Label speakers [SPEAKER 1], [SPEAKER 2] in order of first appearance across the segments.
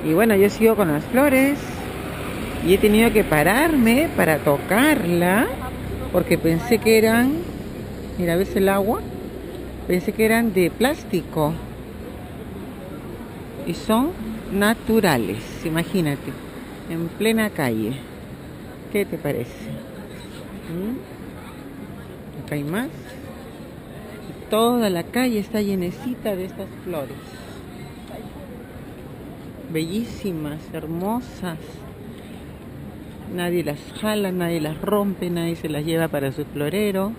[SPEAKER 1] Y bueno, yo sigo con las flores y he tenido que pararme para tocarla porque pensé que eran, mira, ¿ves el agua? Pensé que eran de plástico y son naturales, imagínate, en plena calle. ¿Qué te parece? Acá hay más. Toda la calle está llenecita de estas flores. Bellísimas, hermosas. Nadie las jala, nadie las rompe, nadie se las lleva para su florero.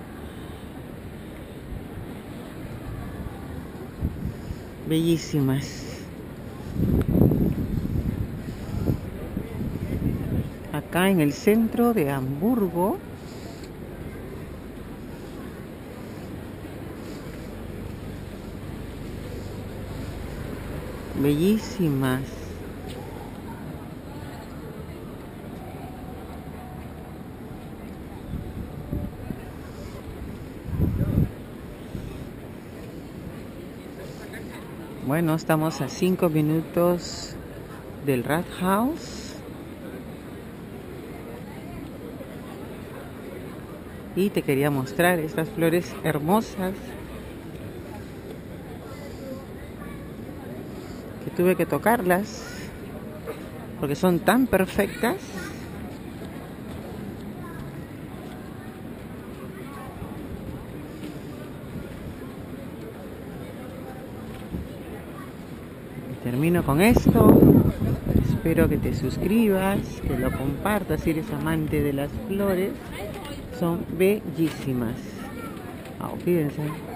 [SPEAKER 1] Bellísimas. Acá en el centro de Hamburgo. Bellísimas. Bueno, estamos a 5 minutos del Rathaus. Y te quería mostrar estas flores hermosas que tuve que tocarlas porque son tan perfectas. Termino con esto. Espero que te suscribas, que lo compartas si eres amante de las flores. Son bellísimas. Fíjense.